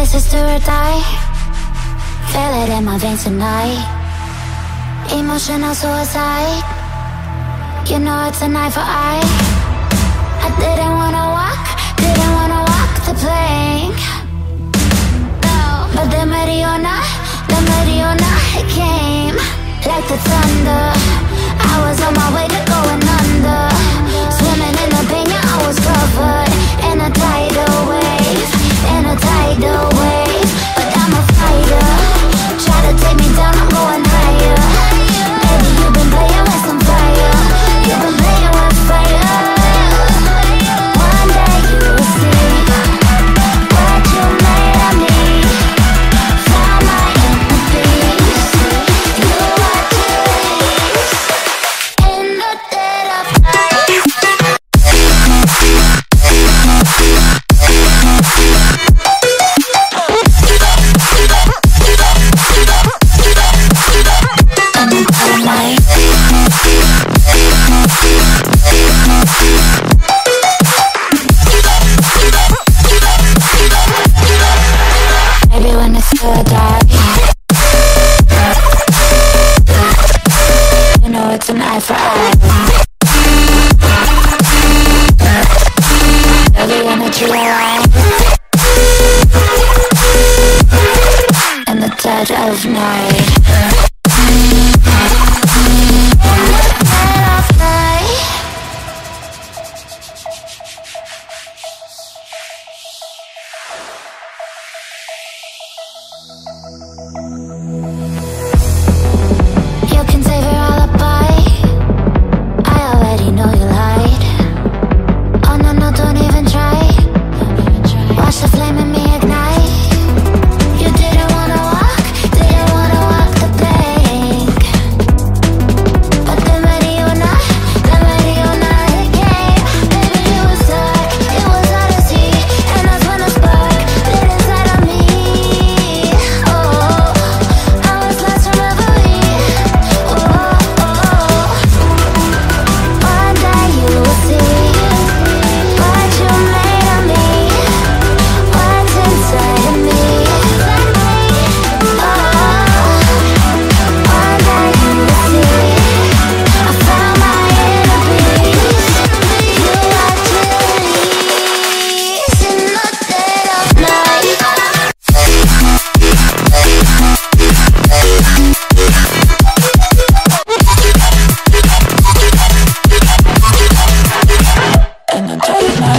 choices do or die. Feel it in my veins tonight. Emotional suicide. You know it's an eye for eye. I didn't wanna walk the plank. No. But the Mariona, it came like the thunder. I was on my way to going under. Swimming in the pain, yeah, I was covered in a tidal wave, in a tidal wave. But I'm a fighter. Try to take me down, I'm going higher. Baby, you've been playing with some fire. You've been playing with fire. One day you will see what you made of me. Found my inner peace. You are peace in the dead of night. Maybe when it's still dark, you know it's an eye for eye. Every energy alive in the dead of night. You can save your alibi. I already know you lied. Oh no, no, don't even try. Watch the flame in me ignite. You didn't wanna walk the plank. But the Mariona, it came. Baby, it was dark, it was hard to see. And that's when the spark lit inside of me. Oh, I was lost in reverie. Oh, one day you will see what you made of me, what's inside of me. Oh, one day you will see I found my inner peace. You are peace in the dead of night. In the dead of night.